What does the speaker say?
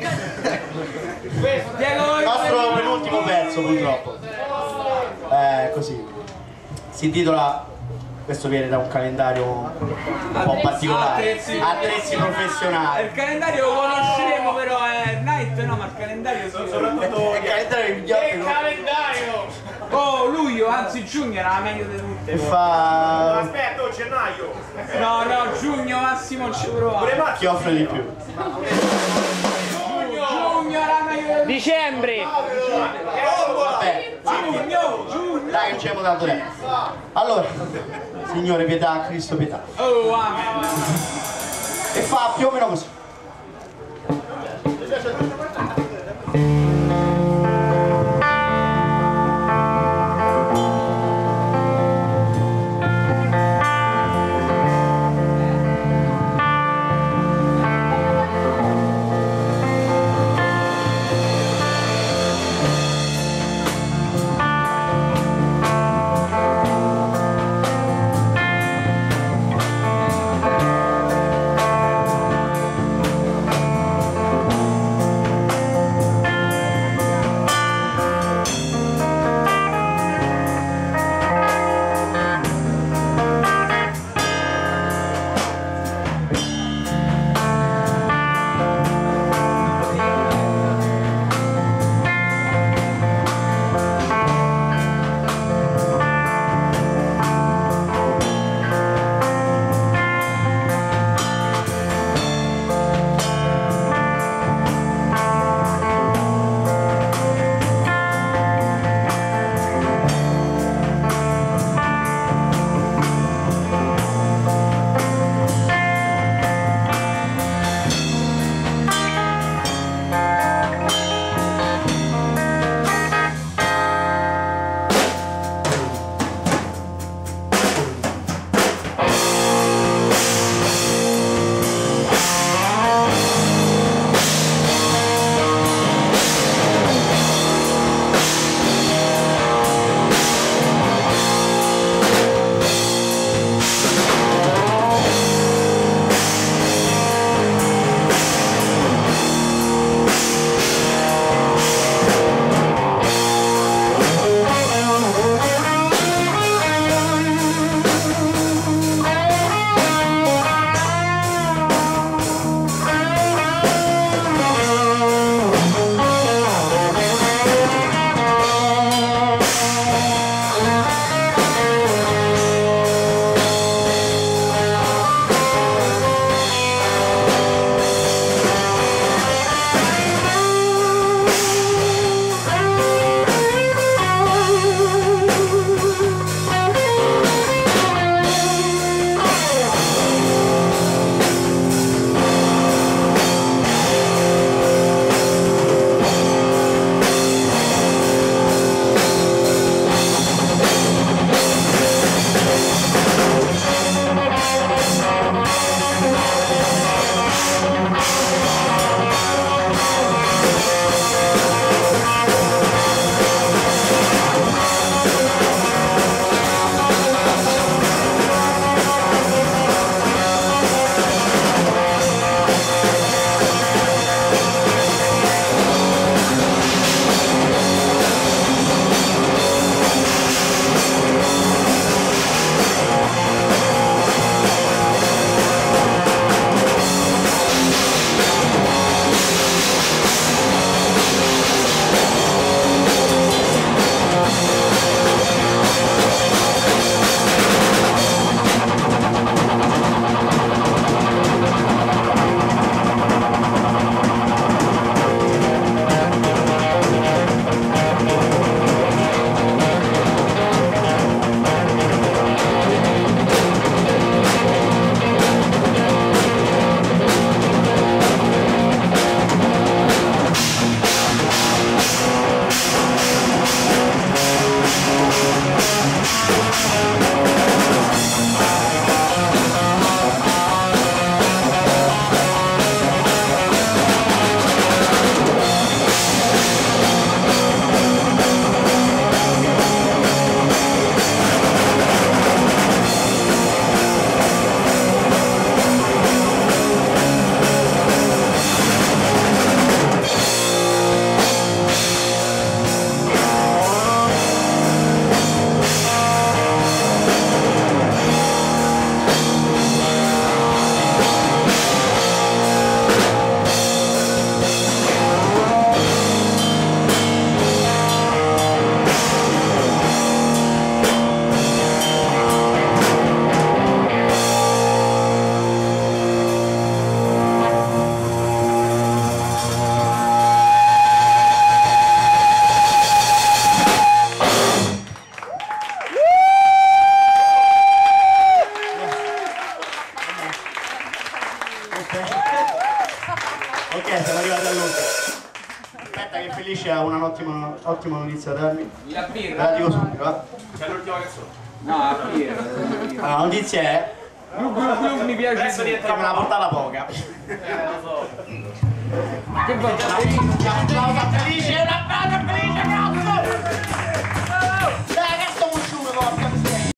Il nostro penultimo pezzo, purtroppo. Così. Si intitola. Questo viene da un calendario un po' particolare. Attrezzi professionali. Il calendario lo conosceremo, però è Night, no, ma il calendario sì. Il calendario migliore. Che calendario! Oh, luglio, anzi giugno era la meglio di tutte. E fa. Aspetta, oh, gennaio! No, giugno massimo ci prova. Chi offre di più? Giugno era la meglio di tutte. Dicembre. Vabbè, Giugno. dai che ci abbiamo dato tempo. Allora, Signore pietà, Cristo pietà. Oh, amen. E fa più o meno così. dall'ultimo. Aspetta che Felice ha ottima notizia da darmi. La Te birra. la dico subito, C'è l'ultima canzone. No, la birra. Allora, la notizia è Mi piace. Adesso che rientra me l'ha portata poca. lo so. Che va?